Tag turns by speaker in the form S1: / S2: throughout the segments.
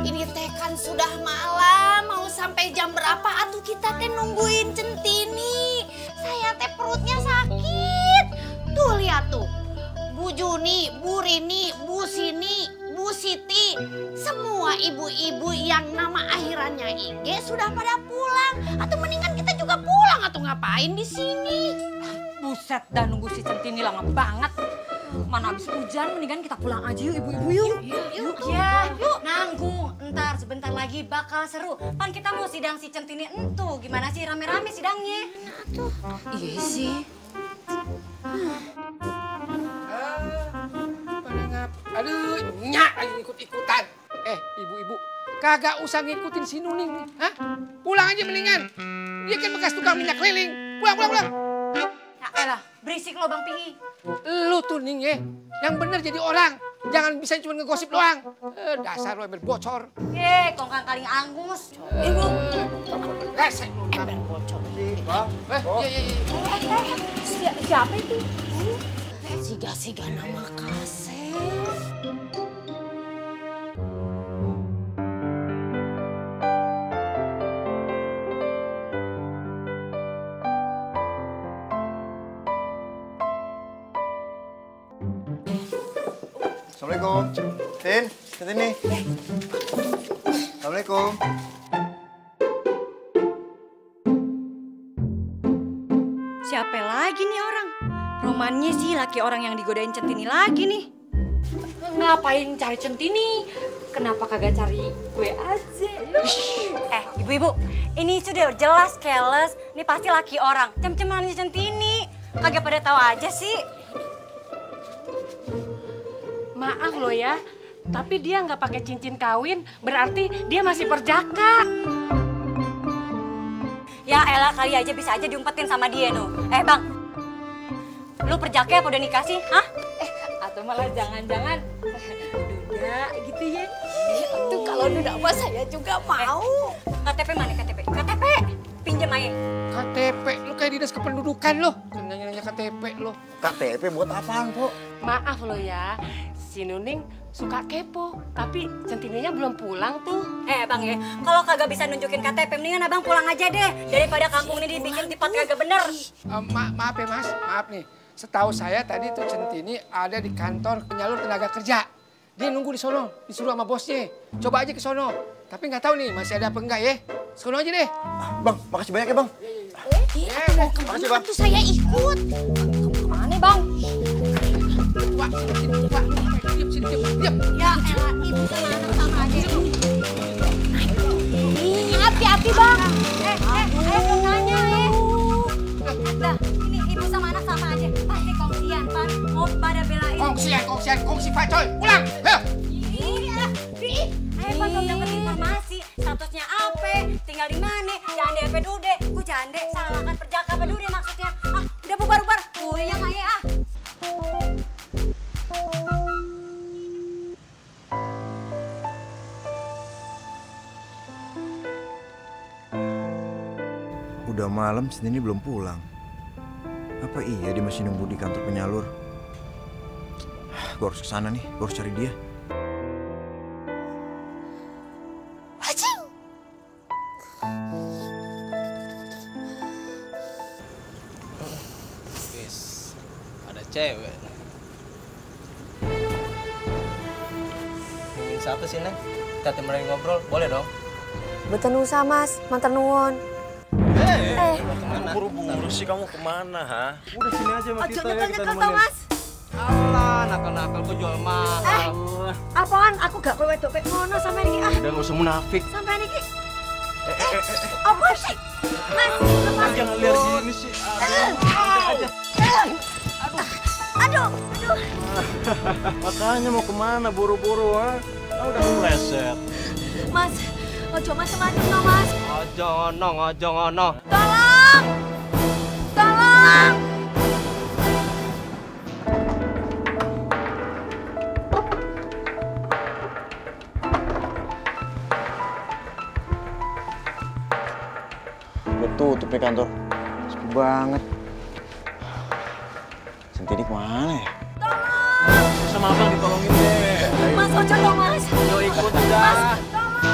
S1: ini teh kan sudah malam, mau sampai jam berapa atuh kita teh nungguin Centini. Saya teh perutnya sakit. Tuh lihat tuh, Bu Juni, Bu Rini, Bu Sini, Bu Siti, semua ibu-ibu yang nama akhirannya IG sudah pada pulang. Atau mendingan kita juga pulang atau ngapain di sini?
S2: Buset, dah nunggu si Centini lama banget. Mana habis hujan, mendingan kita pulang aja yuk ibu-ibu yuk.
S1: Yuk.
S3: Ya, nanggung. Ntar sebentar lagi bakal seru. Pan kita mau sidang si Centini entu. Gimana sih rame-rame sidangnya?
S2: Iya sih.
S4: Aduh, nyak lagi ikut-ikutan. Ibu-ibu, kagak usah ngikutin si Nuning. Hah? Pulang aja mendingan. Dia kan bekas tukang minyak keliling. Pulang.
S3: Ya elah, berisik lo Bang Pi'i.
S4: Lu tuh Ning ya, yang bener jadi orang. Jangan bisa cuma ngegosip doang. Dasar lo ember bocor.
S3: Kongkang kaling angus.
S1: Ibu,
S4: Resek lu.
S1: ember bocor.
S4: Iya.
S1: Siapa itu? Siga-siga nama Kasep.
S5: Assalamualaikum. Tin, sini. Assalamualaikum.
S3: Siapa lagi nih orang? Romannya sih laki orang yang digodain Centini lagi nih.
S2: Ngapain cari Centini? Kenapa kagak cari gue aja?
S3: Ibu-ibu, ini sudah jelas keles. Ini pasti laki orang. Cem-cemannya Centini. Kagak pada tahu aja sih.
S6: Maaf loh ya, tapi dia nggak pakai cincin kawin, berarti dia masih perjaka.
S3: Ya elah, kali aja bisa aja diumpetin sama dia no. Bang, lu perjaka apa udah nikah sih? Hah?
S2: Atau malah jangan-jangan duda gitu ya?
S1: Tuh kalau duda mah saya juga mau.
S3: KTP mana KTP? KTP, pinjam aja.
S4: KTP, lu kayak dinas kependudukan lo. Nanya-nanya KTP lo.
S5: KTP buat apaan, Po?
S6: Maaf loh ya, si Nuning suka kepo, tapi Centininya belum pulang tuh.
S3: Bang ya, kalau kagak bisa nunjukin KTP, mendingan abang pulang aja deh. Daripada kampung ini dibikin tempat kagak bener.
S4: Maaf ya Mas, maaf nih. Setahu saya tadi tuh Centini ada di kantor penyalur tenaga kerja. Dia nunggu di sono, disuruh sama bosnya. Coba aja ke sono. Tapi nggak tahu nih masih ada apa enggak ya. Sono aja deh.
S5: Bang, makasih banyak ya, Bang.
S1: Mau kemana tuh saya ikut?
S3: Kemana bang?
S4: Diam.
S1: Ya elah, ibu sama anak sama aja. Hati-hati bang.
S3: Ayo nanya Dah, ini ibu sama anak sama aja. Pasti kongsian, Pan. Mau pada belain.
S4: Kongsi pacoy. Pulang.
S3: Iya. Ayo Pan, kamu dapat informasi. Statusnya apa? Tinggal di mana? Jande apa dude? Ku jande, salahkan perjaka apa dude maksudnya. Udah bubar-bubar. Yang aja
S5: Udah malam, Centini belum pulang. Apa iya dia masih nunggu di kantor penyalur? Gue harus kesana nih, gue harus cari dia.
S7: Ada cewek. Ingin siapa sih, Neng? Kita temenin ngobrol, boleh dong?
S8: Betul nusa mas, mantan nuwun.
S7: Kemana?
S9: Buru-buru sih kamu kemana, ha? Udah sini aja sama kita ya, kita
S3: tau mas.
S7: Alah, nakal-nakal kok jual mahal.
S3: Apaan? Aku gak kowe wedok pek ngono sampe niki.
S9: Udah nggak usah munafik.
S3: Sampai niki. Apa sih? Mas, lepas.
S9: Jangan liar gini sih.
S3: Aduh.
S9: Makanya mau kemana buru-buru, ha? Kamu udah kepleset.
S3: Mas, ojo macem-macem no mas.
S7: Ojo ngono.
S3: Tolong!
S5: Udah tutup nih kantor. Sepi banget. Centini kemana ya?
S9: Sama abang ditolongin deh.
S3: Mas, ojo dong mas.
S9: Yo ikut udah.
S3: Tolong!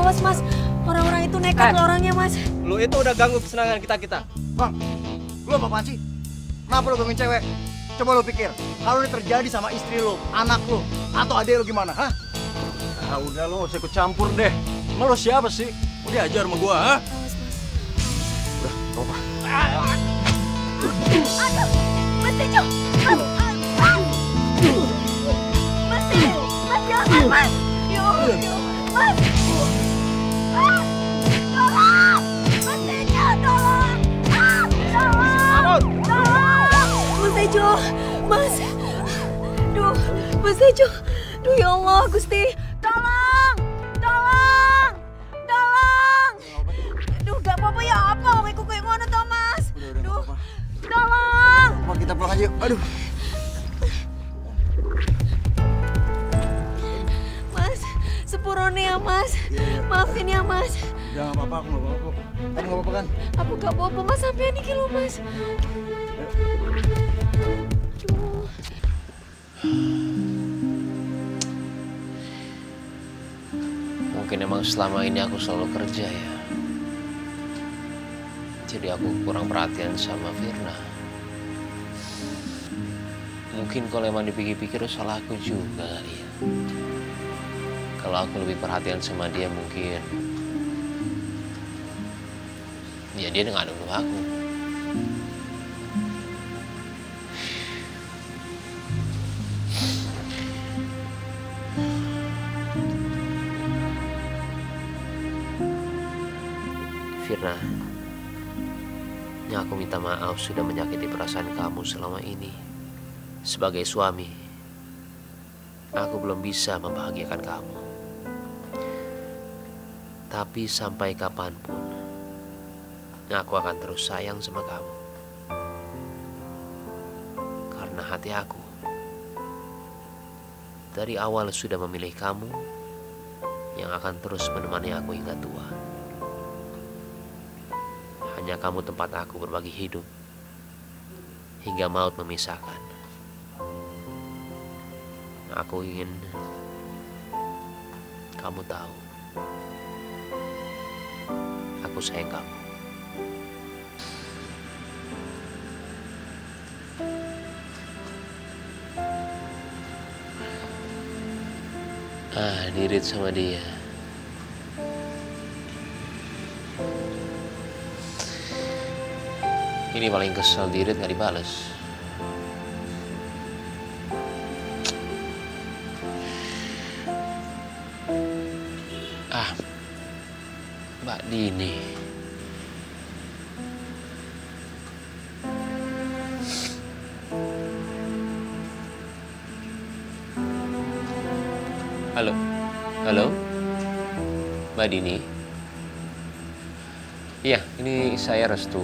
S8: awas Mas. Orang-orang itu nekat loh orangnya Mas.
S7: Lu itu udah ganggu kesenangan kita.
S10: Bang, lu apaan sih? Kenapa lu gangguin cewek? Coba lu pikir, kalau ini terjadi sama istri lu, anak lu, atau adik lu gimana, hah?
S9: Ah udah lo gak usah ikut campur deh. Emang lo siapa sih? Udah ajar sama gua, ha? Udah, gak apa.
S1: Mas Tejo! Mas Tejo! Mas jangan, Mas! Ya Allah, Mas! Tolong! Mas Tejo, tolong! Tolong! Mas Tejo! Mas! Duh, Mas Tejo! Duh ya Allah, Gusti! Tolong! Tolong! Tolong! Duh, gak apa-apa ya apa? Orang iku kayak ngono toh, Mas? Duh, tolong!
S10: Mau kita pulang aja yuk, aduh.
S1: Mas, sepurone ya Mas. Maafin ya Mas.
S10: Jangan apa-apa, aku gak apa-apa. Kamu gak apa-apa kan?
S1: Aku gak apa-apa Mas, sampai ini kilo Mas. Aduh.
S11: Mungkin emang selama ini aku selalu kerja ya. Jadi aku kurang perhatian sama Firna. Mungkin kalau emang dipikir-pikir salah aku juga kali ya. Kalau aku lebih perhatian sama dia mungkin ya dia nggak nuduh aku. Firna, aku minta maaf sudah menyakiti perasaan kamu selama ini. Sebagai suami, aku belum bisa membahagiakan kamu. Tapi sampai kapanpun, aku akan terus sayang sama kamu. Karena hati aku dari awal sudah memilih kamu yang akan terus menemani aku hingga tua. Hanya kamu tempat aku berbagi hidup hingga maut memisahkan. Aku ingin kamu tahu, aku sayang kamu. Dirit sama dia. Ini paling kesel, Dirit gak dibales. Mbak Dini. Halo, halo, Mbak Dini. Iya, ini saya Restu.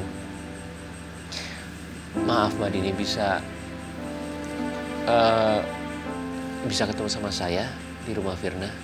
S11: Maaf Mbak Dini, bisa ketemu sama saya di rumah Firna?